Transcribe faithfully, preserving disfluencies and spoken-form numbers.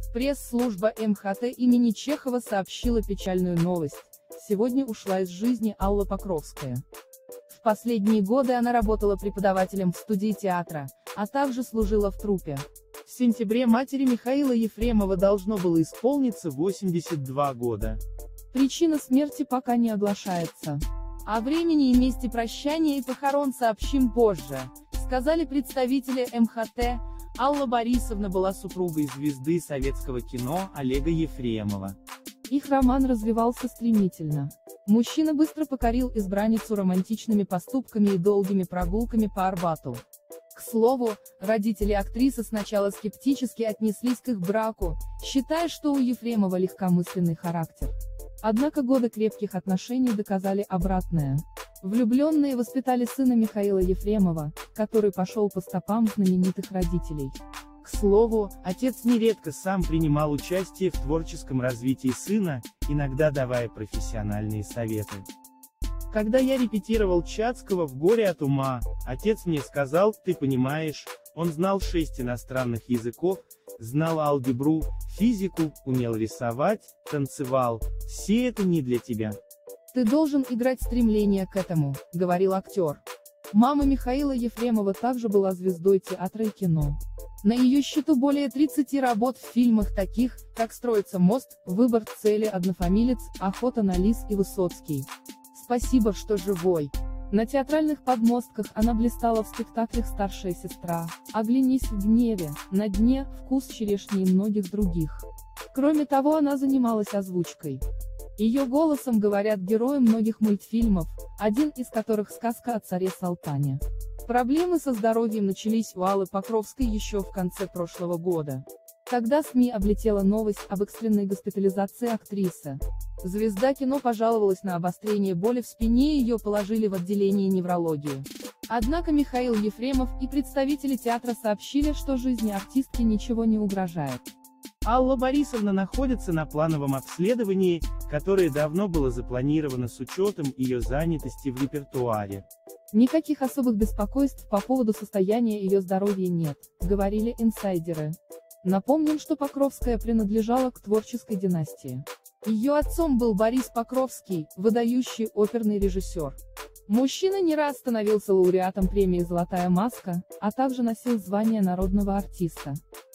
Пресс-служба эм ха тэ имени Чехова сообщила печальную новость. Сегодня ушла из жизни Алла Покровская. В последние годы она работала преподавателем в студии театра, а также служила в труппе. В сентябре матери Михаила Ефремова должно было исполниться восемьдесят два года. Причина смерти пока не оглашается. О времени и месте прощания и похорон сообщим позже, сказали представители эм ха тэ. Алла Борисовна была супругой звезды советского кино Олега Ефремова. Их роман развивался стремительно. Мужчина быстро покорил избранницу романтичными поступками и долгими прогулками по Арбату. К слову, родители актрисы сначала скептически отнеслись к их браку, считая, что у Ефремова легкомысленный характер. Однако годы крепких отношений доказали обратное. Влюбленные воспитали сына Михаила Ефремова, который пошел по стопам знаменитых родителей. К слову, отец нередко сам принимал участие в творческом развитии сына, иногда давая профессиональные советы. Когда я репетировал Чацкого в «Горе от ума», отец мне сказал: «Ты понимаешь, он знал шесть иностранных языков, знал алгебру, физику, умел рисовать, танцевал, все это не для тебя. Ты должен играть стремление к этому», — говорил актер. Мама Михаила Ефремова также была звездой театра и кино. На ее счету более тридцати работ в фильмах таких, как «Строится мост», «Выбор цели», «Однофамилец», «Охота на лис» и «Высоцкий». «Спасибо, что живой». На театральных подмостках она блистала в спектаклях «Старшая сестра», «Оглянись в гневе», «На дне», «Вкус черешни» и многих других. Кроме того, она занималась озвучкой. Ее голосом говорят герои многих мультфильмов, один из которых «Сказка о царе Салтане». Проблемы со здоровьем начались у Аллы Покровской еще в конце прошлого года. Тогда СМИ облетела новость об экстренной госпитализации актрисы. Звезда кино пожаловалась на обострение боли в спине и ее положили в отделение неврологии. Однако Михаил Ефремов и представители театра сообщили, что жизни артистки ничего не угрожает. Алла Борисовна находится на плановом обследовании, которое давно было запланировано с учетом ее занятости в репертуаре. Никаких особых беспокойств по поводу состояния ее здоровья нет, говорили инсайдеры. Напомним, что Покровская принадлежала к творческой династии. Ее отцом был Борис Покровский, выдающий оперный режиссер. Мужчина не раз становился лауреатом премии «Золотая маска», а также носил звание народного артиста.